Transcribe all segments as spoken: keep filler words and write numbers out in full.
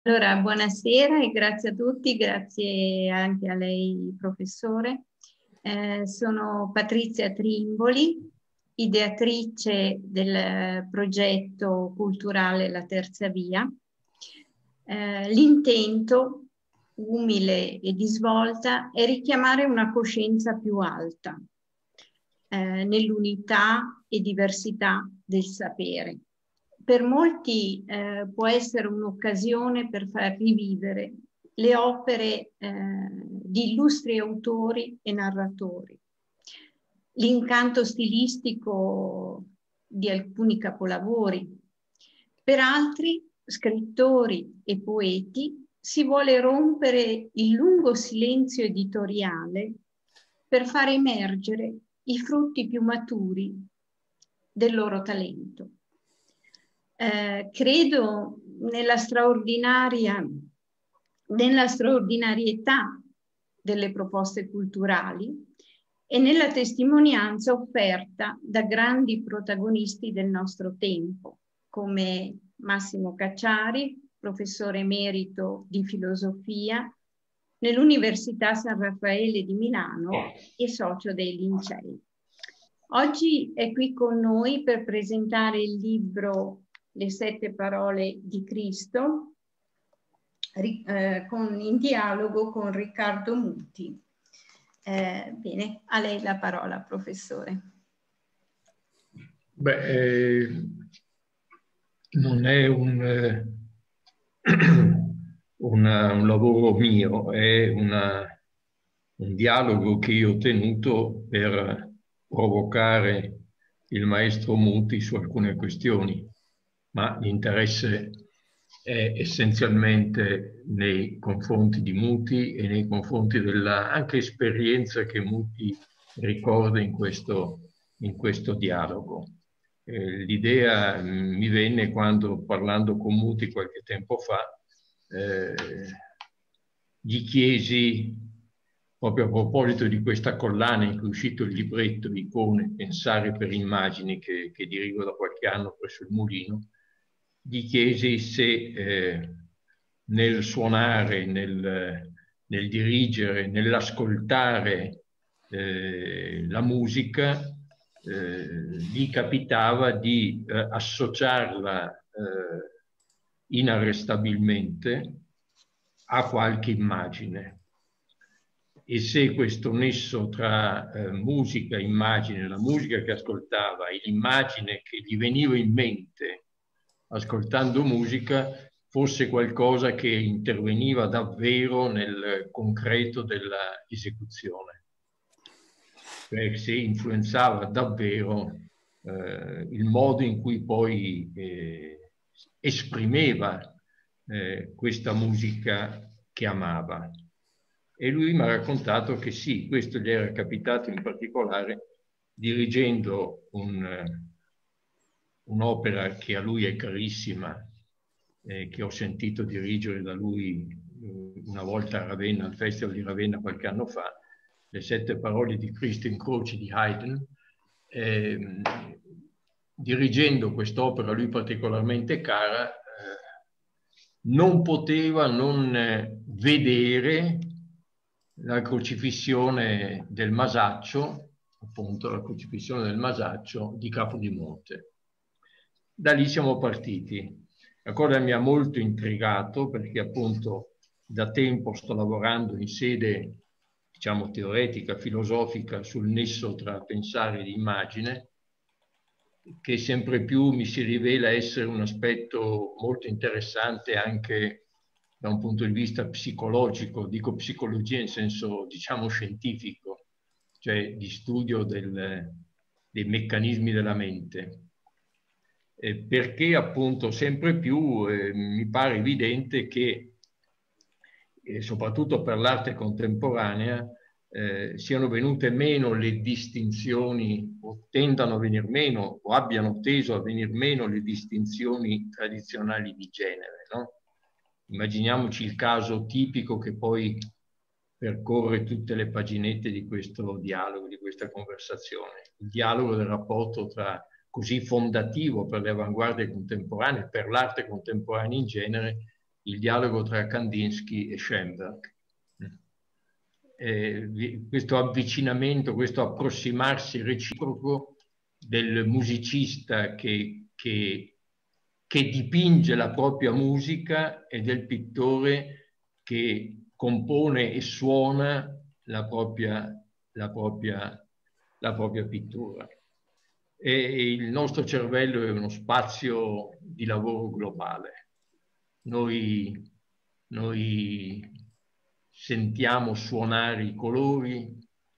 Allora, buonasera e grazie a tutti, grazie anche a lei, professore. Eh, sono Patrizia Trimboli, ideatrice del progetto culturale La Terza Via. Eh, l'intento, umile e di svolta, è richiamare una coscienza più alta eh, nell'unità e diversità del sapere. Per molti eh, può essere un'occasione per far rivivere le opere eh, di illustri autori e narratori, l'incanto stilistico di alcuni capolavori. Per altri scrittori e poeti si vuole rompere il lungo silenzio editoriale per far emergere i frutti più maturi del loro talento. Eh, credo nella straordinaria, nella straordinarietà delle proposte culturali e nella testimonianza offerta da grandi protagonisti del nostro tempo, come Massimo Cacciari, professore emerito di filosofia nell'Università San Raffaele di Milano e socio dei Lincei. Oggi è qui con noi per presentare il libro Le sette parole di Cristo, eh, con, in dialogo con Riccardo Muti. Eh, bene, a lei la parola, professore. Beh, eh, non è un, eh, una, un lavoro mio, è una, un dialogo che io ho tenuto per provocare il maestro Muti su alcune questioni, ma l'interesse è essenzialmente nei confronti di Muti e nei confronti della anche esperienza che Muti ricorda in questo, in questo dialogo. Eh, l'idea mh, mi venne quando, parlando con Muti qualche tempo fa, eh, gli chiesi, proprio a proposito di questa collana in cui è uscito il libretto Icone, Pensare per immagini, che, che dirigo da qualche anno presso il Mulino, gli chiesi se eh, nel suonare, nel, nel dirigere, nell'ascoltare eh, la musica, eh, gli capitava di eh, associarla eh, inarrestabilmente a qualche immagine. E se questo nesso tra eh, musica e immagine, la musica che ascoltava e l'immagine che gli veniva in mente ascoltando musica, fosse qualcosa che interveniva davvero nel concreto dell'esecuzione, cioè se influenzava davvero eh, il modo in cui poi eh, esprimeva eh, questa musica che amava. E lui mi ha raccontato che sì, questo gli era capitato in particolare dirigendo un, un'opera che a lui è carissima, eh, che ho sentito dirigere da lui eh, una volta a Ravenna, al Festival di Ravenna qualche anno fa, Le sette parole di Cristo in croce di Haydn. Eh, dirigendo quest'opera a lui particolarmente cara, eh, non poteva non vedere la crocifissione del Masaccio, appunto la crocifissione del Masaccio di Capodimonte. Da lì siamo partiti. La cosa mi ha molto intrigato perché appunto da tempo sto lavorando in sede, diciamo, teoretica, filosofica sul nesso tra pensare ed immagine, che sempre più mi si rivela essere un aspetto molto interessante anche da un punto di vista psicologico, dico psicologia in senso, diciamo, scientifico, cioè di studio del, dei meccanismi della mente. Eh, perché appunto sempre più eh, mi pare evidente che, eh, soprattutto per l'arte contemporanea, eh, siano venute meno le distinzioni, o tendano a venir meno, o abbiano teso a venir meno le distinzioni tradizionali di genere, no? Immaginiamoci il caso tipico che poi percorre tutte le paginette di questo dialogo, di questa conversazione, il dialogo del rapporto tra, così fondativo per le avanguardie contemporanee, per l'arte contemporanea in genere, il dialogo tra Kandinsky e Schoenberg. Eh, questo avvicinamento, questo approssimarsi reciproco del musicista che, che, che dipinge la propria musica e del pittore che compone e suona la propria, la propria, la propria pittura. E il nostro cervello è uno spazio di lavoro globale. Noi, noi sentiamo suonare i colori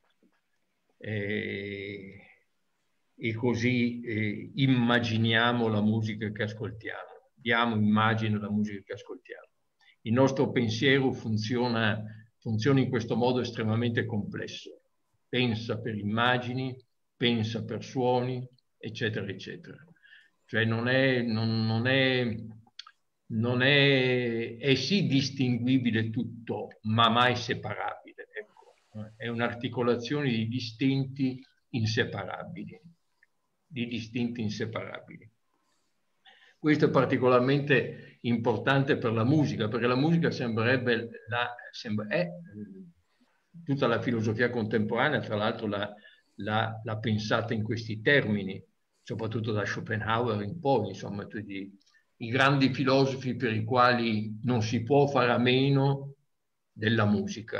eh, e così eh, immaginiamo la musica che ascoltiamo, diamo immagine alla musica che ascoltiamo. Il nostro pensiero funziona, funziona in questo modo estremamente complesso. Pensa per immagini, pensa per suoni, eccetera, eccetera. Cioè non è, non, non è, non è, è sì distinguibile tutto, ma mai separabile. Ecco. È un'articolazione di distinti inseparabili, di distinti inseparabili. Questo è particolarmente importante per la musica, perché la musica sembrerebbe la, sembra, è tutta la filosofia contemporanea, tra l'altro l'ha pensata in questi termini, soprattutto da Schopenhauer in poi, insomma, tutti i grandi filosofi per i quali non si può fare a meno della musica,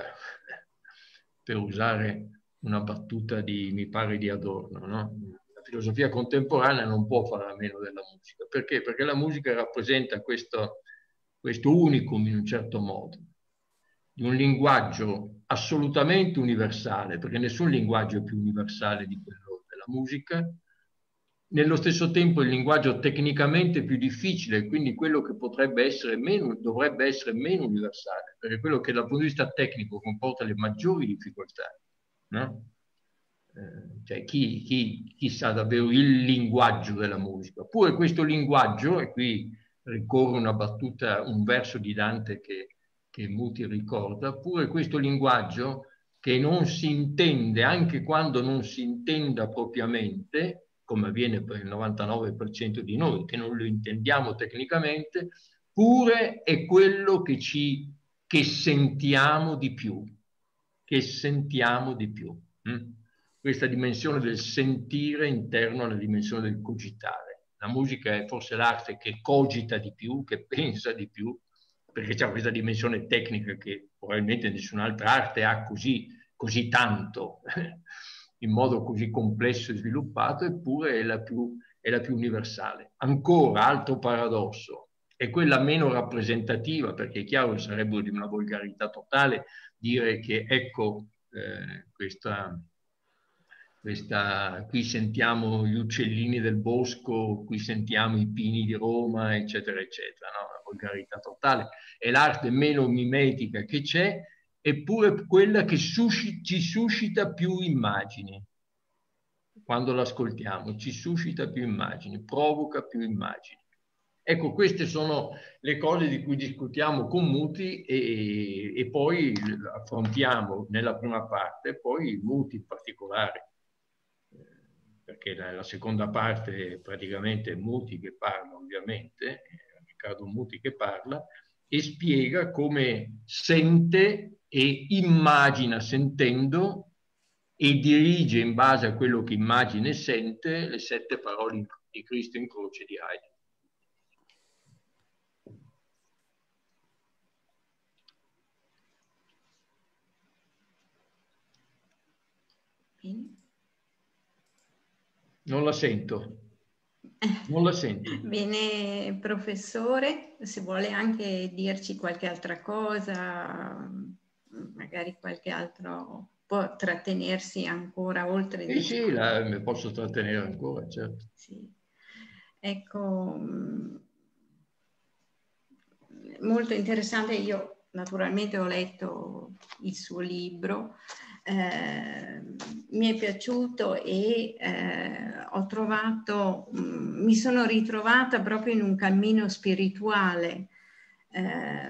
per usare una battuta di, mi pare, di Adorno, no? La filosofia contemporanea non può fare a meno della musica. Perché? Perché la musica rappresenta questo, questo unicum in un certo modo, di un linguaggio assolutamente universale, perché nessun linguaggio è più universale di quello della musica, nello stesso tempo il linguaggio tecnicamente più difficile, quindi quello che potrebbe essere meno, dovrebbe essere meno universale, perché quello che dal punto di vista tecnico comporta le maggiori difficoltà, no? Eh, cioè chi, chi, chi sa davvero il linguaggio della musica? Oppure questo linguaggio, e qui ricorre una battuta, un verso di Dante che, che Muti ricorda, pure questo linguaggio che non si intende, anche quando non si intenda propriamente, come avviene per il novantanove per cento di noi, che non lo intendiamo tecnicamente, pure è quello che ci che sentiamo di più, che sentiamo di più. Hm? Questa dimensione del sentire interno alla dimensione del cogitare. La musica è forse l'arte che cogita di più, che pensa di più, perché c'è questa dimensione tecnica che probabilmente nessun'altra arte ha così, così tanto, in modo così complesso e sviluppato, eppure è la più, è la più universale. Ancora, altro paradosso, è quella meno rappresentativa, perché è chiaro che sarebbe di una volgarità totale dire che ecco eh, questa, questa, qui sentiamo gli uccellini del bosco, qui sentiamo i pini di Roma, eccetera, eccetera, no? Una volgarità totale. È l'arte meno mimetica che c'è, eppure quella che suscita, ci suscita più immagini. Quando l'ascoltiamo, ci suscita più immagini, provoca più immagini. Ecco, queste sono le cose di cui discutiamo con Muti e, e poi affrontiamo nella prima parte, poi Muti in particolare, perché nella seconda parte praticamente è Muti che parla, ovviamente, Riccardo Muti che parla, e spiega come sente e immagina sentendo e dirige in base a quello che immagina e sente le sette parole di Cristo in croce di Heidegger. Non la sento. Non la sento. Bene, professore, se vuole anche dirci qualche altra cosa, magari qualche altro, può trattenersi ancora oltre Sì, di... sì, la, mi posso trattenere ancora, certo. Sì. Ecco, molto interessante. Io naturalmente ho letto il suo libro, eh, mi è piaciuto e eh, ho trovato, mh, mi sono ritrovata proprio in un cammino spirituale. Eh,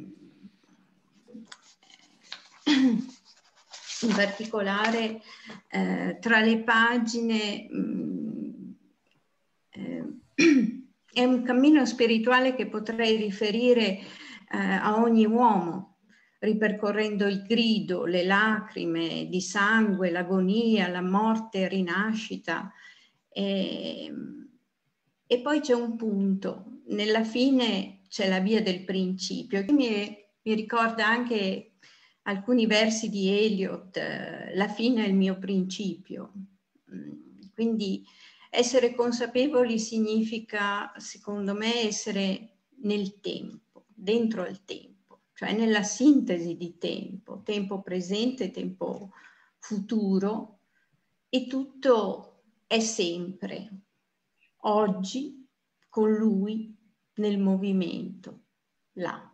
in particolare eh, tra le pagine mh, eh, è un cammino spirituale che potrei riferire eh, a ogni uomo, ripercorrendo il grido, le lacrime di sangue, l'agonia, la morte, rinascita. E, e poi c'è un punto, nella fine c'è la via del principio, che mi, mi ricorda anche alcuni versi di Eliot, eh, la fine è il mio principio. Quindi essere consapevoli significa, secondo me, essere nel tempo, dentro al tempo, cioè nella sintesi di tempo, tempo presente, tempo futuro, e tutto è sempre oggi con lui nel movimento, là.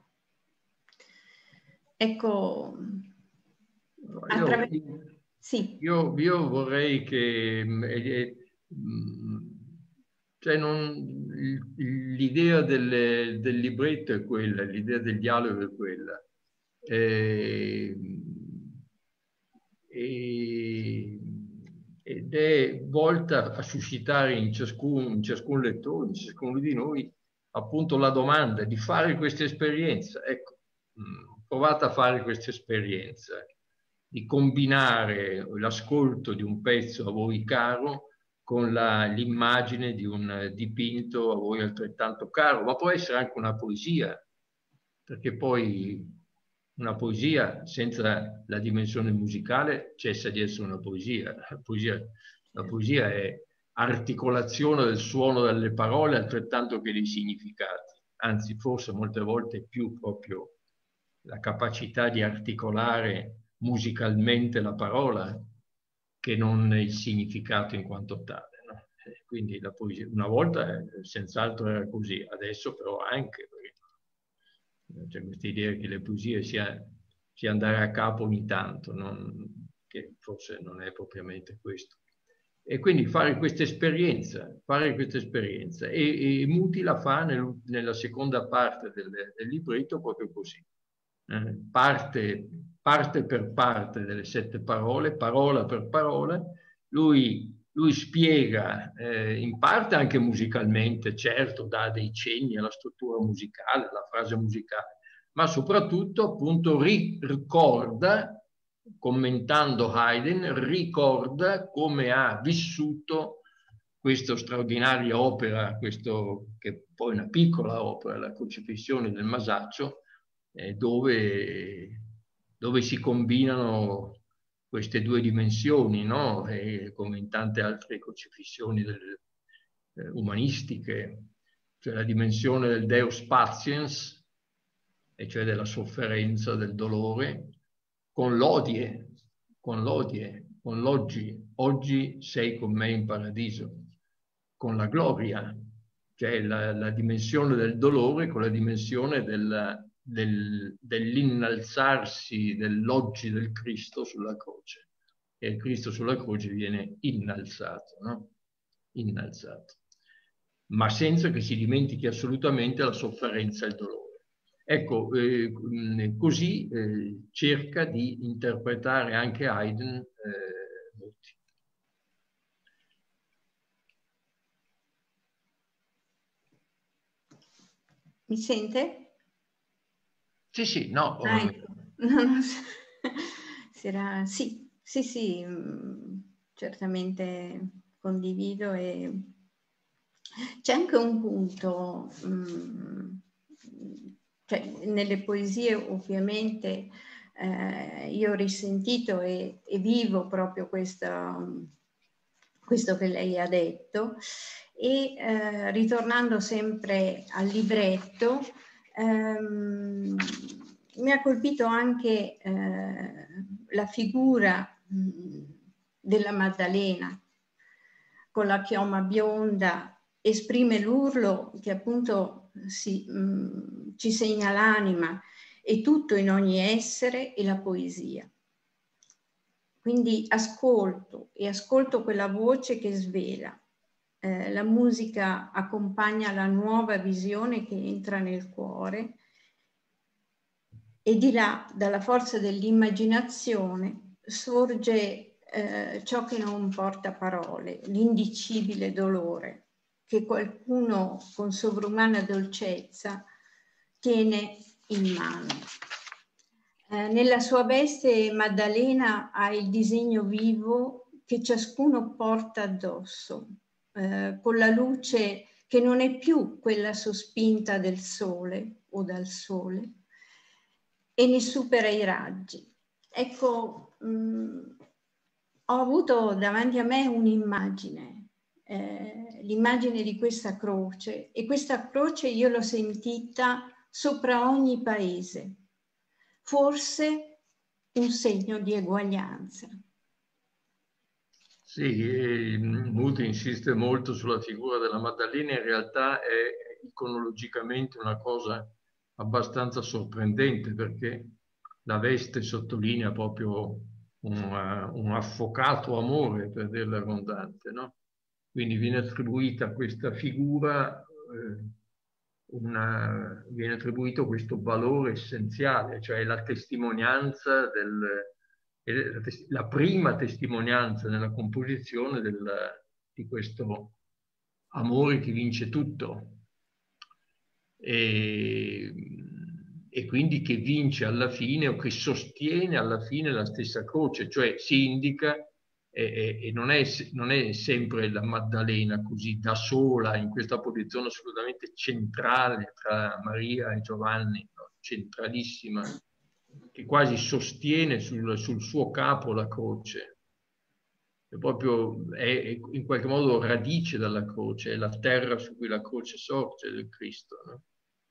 Ecco, io, sì. io, io vorrei che eh, cioè non, l'idea del, del libretto è quella, l'idea del dialogo è quella. Eh, e, ed è volta a suscitare in ciascun, in ciascun lettore, in ciascuno di noi, appunto la domanda di fare questa esperienza. Ecco, provate a fare questa esperienza, di combinare l'ascolto di un pezzo a voi caro con l'immagine di un dipinto a voi altrettanto caro, ma può essere anche una poesia, perché poi una poesia senza la dimensione musicale cessa di essere una poesia. La poesia, la poesia è articolazione del suono delle parole altrettanto che dei significati, anzi forse molte volte più proprio la capacità di articolare musicalmente la parola che non il significato in quanto tale. No? Quindi la poesia, una volta senz'altro era così, adesso però anche, c'è questa idea che le poesie sia, sia andare a capo ogni tanto, non, che forse non è propriamente questo. E quindi fare questa esperienza, fare questa esperienza. E, e Muti la fa nel, nella seconda parte del, del libretto proprio così. Eh, parte, parte per parte delle sette parole, parola per parola, lui, lui spiega eh, in parte anche musicalmente, certo dà dei cenni alla struttura musicale, alla frase musicale, ma soprattutto appunto ricorda, commentando Haydn, ricorda come ha vissuto questa straordinaria opera, questo, che poi è una piccola opera, la Crocifissione del Masaccio, eh, dove, dove si combinano queste due dimensioni, no? E come in tante altre crocifissioni del, eh, umanistiche, cioè la dimensione del Deus Patiens, e cioè della sofferenza, del dolore, con l'odie, con l'odie, con l'oggi. Oggi sei con me in paradiso, con la gloria, cioè la, la dimensione del dolore con la dimensione del, del, dell'innalzarsi dell'oggi del Cristo sulla croce. E il Cristo sulla croce viene innalzato, no? Innalzato. Ma senza che si dimentichi assolutamente la sofferenza e il dolore. Ecco, eh, così eh, cerca di interpretare anche Haydn eh, Muti. Mi sente? Sì, sì, no. Ah, ecco. No, no, sarà, sì, sì, sì, certamente condivido. E c'è anche un punto, cioè, nelle poesie ovviamente eh, io ho risentito e, e vivo proprio questo, questo che lei ha detto, e eh, ritornando sempre al libretto, ehm, mi ha colpito anche eh, la figura mh, della Maddalena con la chioma bionda, esprime l'urlo che appunto si, mh, ci segna l'anima e tutto in ogni essere e la poesia. Quindi ascolto e ascolto quella voce che svela. Eh, la musica accompagna la nuova visione che entra nel cuore e di là, dalla forza dell'immaginazione, sorge eh, ciò che non porta parole, l'indicibile dolore che qualcuno con sovrumana dolcezza tiene in mano. Eh, nella sua veste Maddalena ha il disegno vivo che ciascuno porta addosso, eh, con la luce che non è più quella sospinta del sole o dal sole e ne supera i raggi. Ecco, mh, ho avuto davanti a me un'immagine, eh, l'immagine di questa croce, e questa croce io l'ho sentita sopra ogni paese, forse un segno di eguaglianza. Sì, eh, Muti insiste molto sulla figura della Maddalena, in realtà è iconologicamente una cosa abbastanza sorprendente, perché la veste sottolinea proprio un, uh, un affocato amore, per dirla abbondante, no? Quindi viene attribuita a questa figura, eh, una, viene attribuito questo valore essenziale, cioè la testimonianza del la prima testimonianza nella composizione del, di questo amore che vince tutto e, e quindi che vince alla fine o che sostiene alla fine la stessa croce, cioè si indica e, e non, è, non è sempre la Maddalena così da sola in questa posizione assolutamente centrale tra Maria e Giovanni, no? Centralissima, che quasi sostiene sul, sul suo capo la croce, è proprio è, è in qualche modo radice dalla croce, è la terra su cui la croce sorge del Cristo, no?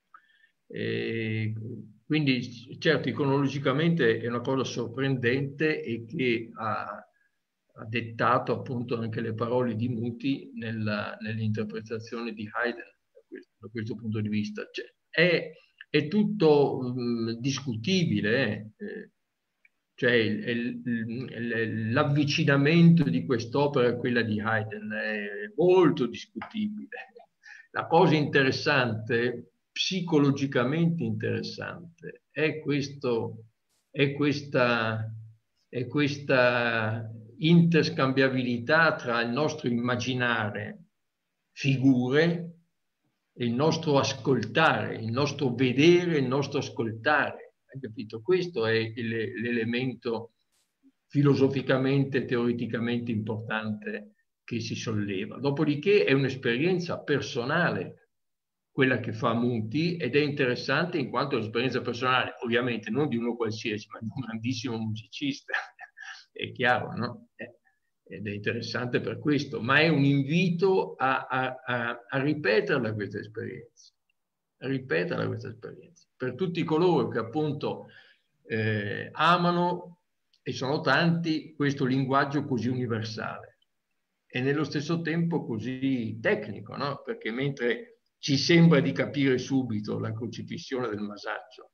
E quindi certo iconologicamente è una cosa sorprendente e che ha, ha dettato appunto anche le parole di Muti nell'interpretazione di Haydn da questo, da questo punto di vista. Cioè, è, è tutto um, discutibile, eh? Cioè l'avvicinamento di quest'opera a quella di Haydn è molto discutibile. La cosa interessante, psicologicamente interessante, è, questo, è, questa, è questa interscambiabilità tra il nostro immaginare figure e il nostro ascoltare, il nostro vedere, il nostro ascoltare. Hai capito? Questo è l'elemento filosoficamente, teoreticamente importante che si solleva. Dopodiché è un'esperienza personale quella che fa Muti ed è interessante in quanto è un'esperienza personale, ovviamente non di uno qualsiasi, ma di un grandissimo musicista, è chiaro, no? Eh, ed è interessante per questo, ma è un invito a, a, a, a ripeterla questa esperienza, a ripeterla questa esperienza, per tutti coloro che appunto eh, amano, e sono tanti, questo linguaggio così universale e nello stesso tempo così tecnico, no? Perché mentre ci sembra di capire subito la crocifissione del Masaccio,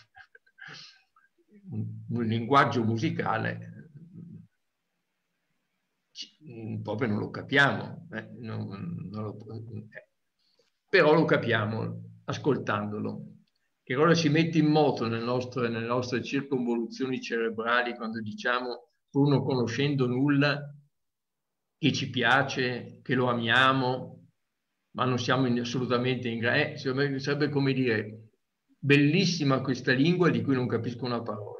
un, un linguaggio musicale proprio non lo capiamo, eh? non, non lo, eh. Però lo capiamo ascoltandolo. Che cosa si mette in moto nelle nostre, nelle nostre circonvoluzioni cerebrali quando diciamo, pur non conoscendo nulla, che ci piace, che lo amiamo, ma non siamo in, assolutamente in grado. Eh, sarebbe come dire, bellissima questa lingua di cui non capisco una parola.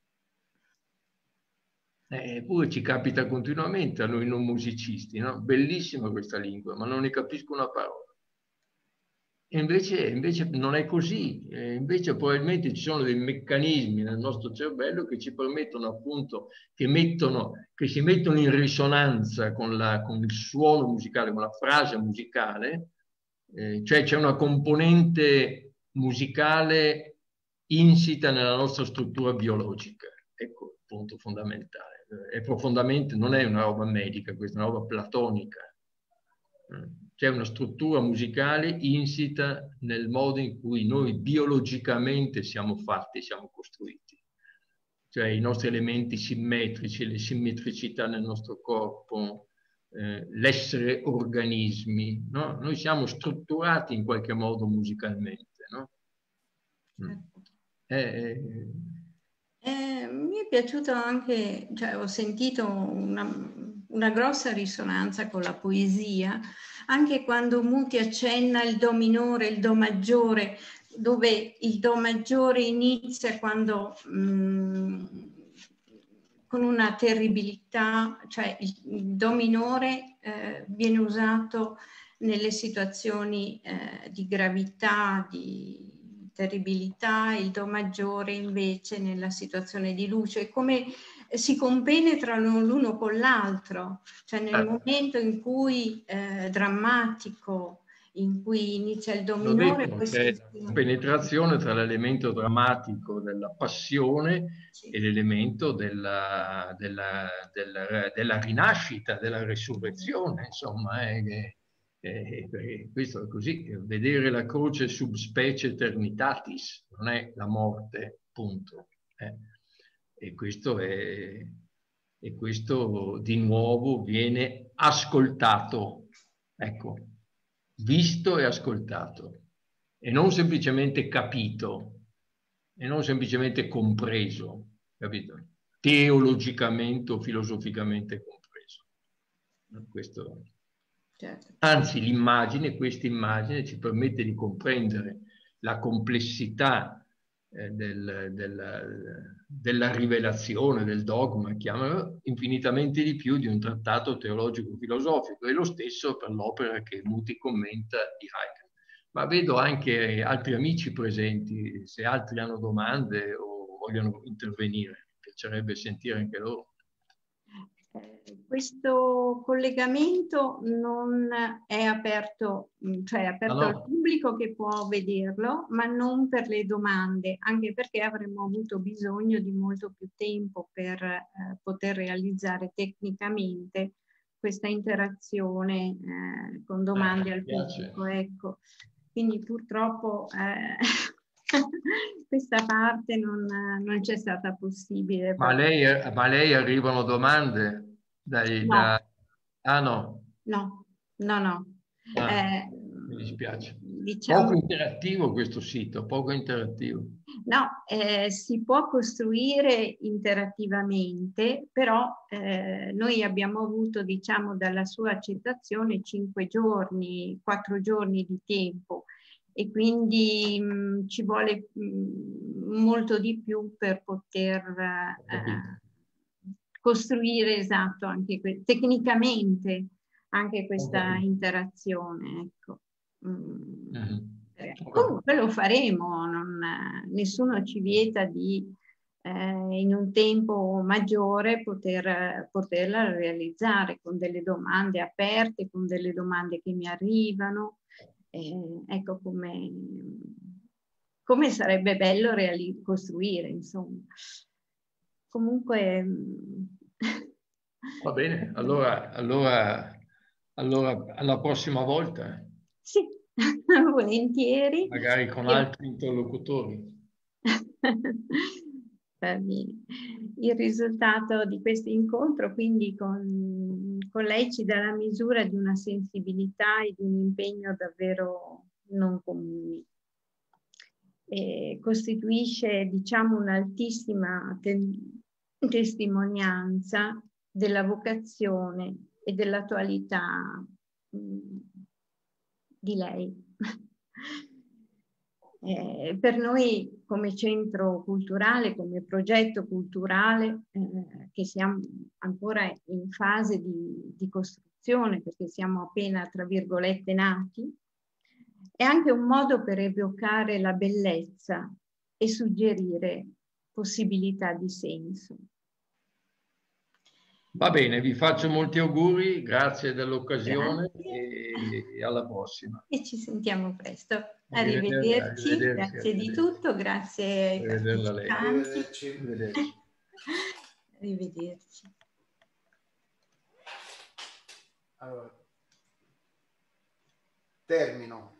Eppure ci capita continuamente a noi non musicisti, no? Bellissima questa lingua, ma non ne capisco una parola. E invece, invece non è così, e invece probabilmente ci sono dei meccanismi nel nostro cervello che ci permettono appunto, che, mettono, che si mettono in risonanza con, la, con il suono musicale, con la frase musicale, eh, cioè c'è una componente musicale insita nella nostra struttura biologica, ecco il punto fondamentale. È profondamente, non è una roba medica, questa è una roba platonica. C'è una struttura musicale insita nel modo in cui noi biologicamente siamo fatti, siamo costruiti. Cioè i nostri elementi simmetrici, le simmetricità nel nostro corpo, eh, l'essere organismi, no? Noi siamo strutturati in qualche modo musicalmente, no? Mm. Eh, Eh, mi è piaciuto anche, cioè ho sentito una, una grossa risonanza con la poesia, anche quando Muti accenna il do minore, il do maggiore, dove il Do maggiore inizia quando mh, con una terribilità, cioè il, il Do minore eh, viene usato nelle situazioni eh, di gravità, di terribilità, il Do maggiore invece nella situazione di luce. È come si compenetrano l'uno con l'altro, cioè nel momento in cui eh, drammatico, in cui inizia il Do L'ho minore, detto, poi c'è si... la penetrazione tra l'elemento drammatico della passione Sì. e l'elemento della, della, della, della rinascita, della resurrezione, insomma, è, è, è, questo è così, vedere la croce sub specie eternitatis, non è la morte, punto. Eh. E questo è, e questo di nuovo viene ascoltato, ecco, visto e ascoltato, e non semplicemente capito, e non semplicemente compreso, capito? Teologicamente o filosoficamente compreso. Questo... Certo. Anzi, l'immagine, questa immagine ci permette di comprendere la complessità eh, del, del, della rivelazione, del dogma, chiamalo, infinitamente di più di un trattato teologico-filosofico, e lo stesso per l'opera che Muti commenta di Heidegger. Ma vedo anche altri amici presenti, se altri hanno domande o vogliono intervenire, mi piacerebbe sentire anche loro. Questo collegamento non è aperto, cioè è aperto Ah, no. al pubblico che può vederlo, ma non per le domande, anche perché avremmo avuto bisogno di molto più tempo per eh, poter realizzare tecnicamente questa interazione eh, con domande Eh, al piace. pubblico. Ecco. Quindi purtroppo eh, questa parte non, non c'è stata possibile. Ma a lei, ma a lei arrivano domande? Dai, No, da... Ah no, no, no, no. ah, Eh, mi dispiace. Poco diciamo, interattivo questo sito, poco interattivo. no, eh, si può costruire interattivamente, però eh, noi abbiamo avuto, diciamo, dalla sua accettazione cinque giorni, quattro giorni di tempo, e quindi mh, ci vuole mh, molto di più per poter eh, costruire, esatto, anche tecnicamente anche questa interazione, ecco. Mm. Mm-hmm. Comunque lo faremo, non, nessuno ci vieta di eh, in un tempo maggiore poter, poterla realizzare con delle domande aperte, con delle domande che mi arrivano. Eh, ecco come, come sarebbe bello costruire, insomma. Comunque... Va bene, allora, allora, allora alla prossima volta. Sì, volentieri. Magari con Io... altri interlocutori. Il risultato di questo incontro quindi con, con lei ci dà la misura di una sensibilità e di un impegno davvero non comuni. E costituisce, diciamo, un'altissima te testimonianza della vocazione e dell'attualità di lei. Eh, per noi come centro culturale, come progetto culturale, eh, che siamo ancora in fase di, di costruzione, perché siamo appena, tra virgolette, nati, è anche un modo per evocare la bellezza e suggerire possibilità di senso. Va bene, vi faccio molti auguri, grazie dell'occasione e, e alla prossima. E ci sentiamo presto. Arrivederci. Arrivederci, Arrivederci, grazie arrivederci. di tutto, grazie ai partecipanti. Arrivederci. Arrivederci. Arrivederci. Allora, termino.